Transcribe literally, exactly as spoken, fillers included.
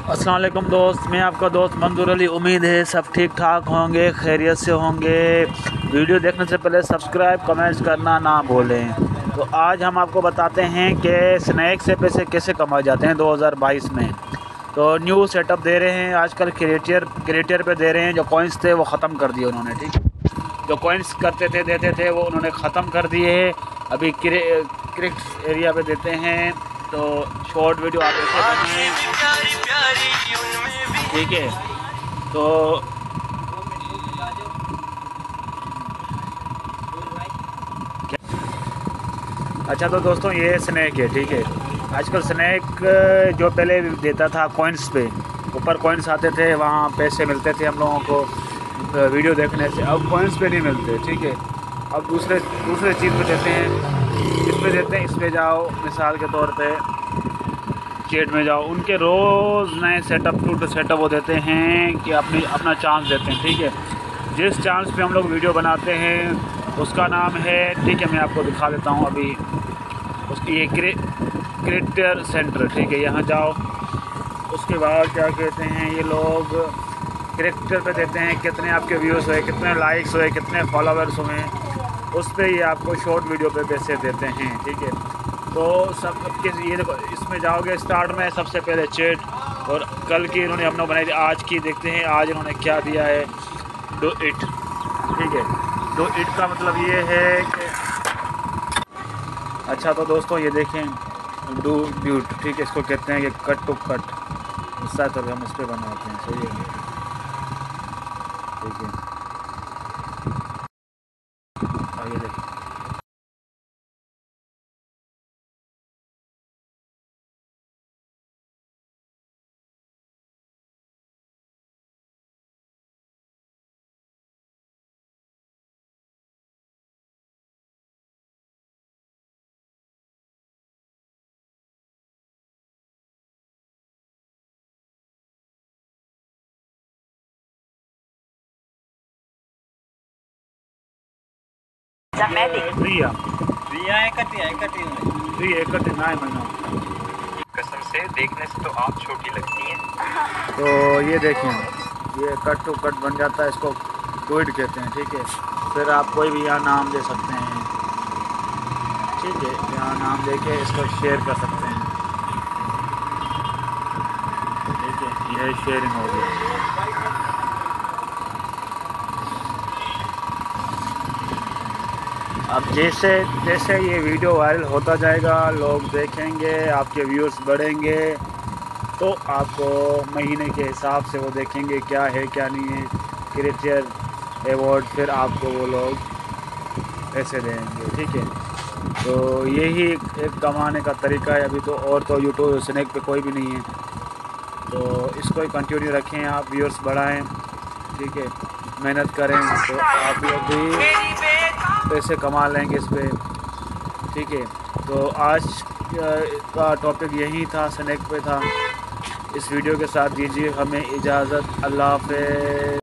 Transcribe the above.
अस्सलाम वालेकुम दोस्त, मैं आपका दोस्त मंजूर अली। उम्मीद है सब ठीक ठाक होंगे, खैरियत से होंगे। वीडियो देखने से पहले सब्सक्राइब कमेंट्स करना ना भूलें। तो आज हम आपको बताते हैं कि स्नैक से पैसे कैसे कमाए जाते हैं दो हज़ार बाईस में। तो न्यू सेटअप दे रहे हैं आजकल, क्रिएटर क्रिएटर पे दे रहे हैं। जो कॉइन्स थे वो ख़त्म कर दिए उन्होंने, ठीक है। जो कॉइन्स करते थे देते थे वो उन्होंने ख़त्म कर दिए। अभी क्रिक्स एरिया पे देते हैं। तो शॉर्ट वीडियो आप ऐसे बनाएं, ठीक है। तो अच्छा, तो दोस्तों ये स्नैक है, ठीक है। आजकल स्नैक जो पहले देता था कॉइन्स पे, ऊपर कॉइन्स आते थे, वहाँ पैसे मिलते थे हम लोगों को वीडियो देखने से। अब कॉइन्स पे नहीं मिलते, ठीक है। अब दूसरे दूसरे चीज़ पे देते हैं। इस पे देते हैं, इस पे जाओ, मिसाल के तौर पे चैट में जाओ। उनके रोज़ नए सेटअप टू सेटअप वो देते हैं कि अपनी अपना चांस देते हैं, ठीक है। जिस चांस पे हम लोग वीडियो बनाते हैं उसका नाम है, ठीक है, मैं आपको दिखा देता हूँ अभी। उसकी ये क्रिएटर सेंटर, ठीक है, यहाँ जाओ। उसके बाद क्या कहते हैं ये लोग, क्रिएटर पे देते हैं कितने आपके व्यूज़ हुए, कितने लाइक्स हुए, कितने फॉलोवर्स हुए। उस पर ये आपको शॉर्ट वीडियो पे पैसे देते हैं, ठीक है। तो सब किस ये देखो, इसमें जाओगे स्टार्ट में सबसे पहले चैट, और कल की इन्होंने हमने बनाई थी, आज की देखते हैं आज इन्होंने क्या दिया है। डू इट, ठीक है। डू इट का मतलब ये है कि अच्छा, तो दोस्तों ये देखें, डू ब्यूट, ठीक है, इसको कहते हैं कि कट टू कट। हिस्सा तो हम इस पर बनाते हैं, सही है, ठीक है। और ये देखिए, रिया रिया है कटी है कटी रिया कटी ना महीना। कसम से देखने से तो आप छोटी लगती हैं। तो ये देखें, ये कट टू कट बन जाता है, इसको डू इट कहते हैं, ठीक है। फिर आप कोई भी यहाँ नाम दे सकते हैं, ठीक है। यहाँ नाम दे के इसको शेयर कर सकते हैं, ठीक है। यह शेयरिंग हो गई। अब जैसे जैसे ये वीडियो वायरल होता जाएगा, लोग देखेंगे, आपके व्यूअर्स बढ़ेंगे, तो आपको महीने के हिसाब से वो देखेंगे क्या है क्या नहीं है, क्रिएटर अवार्ड, फिर आपको वो लोग पैसे देंगे, ठीक है। तो यही एक कमाने का तरीका है अभी तो। और तो यूट्यूब स्नैक पे कोई भी नहीं है, तो इसको ही कंटिन्यू रखें, आप व्यूअर्स बढ़ाएं, ठीक है। मेहनत करें तो आप लोग भी पैसे कमा लेंगे इस पर, ठीक है। तो आज का टॉपिक यही था, स्नैक पे था। इस वीडियो के साथ दीजिए हमें इजाज़त। अल्लाह हाफ़िज़।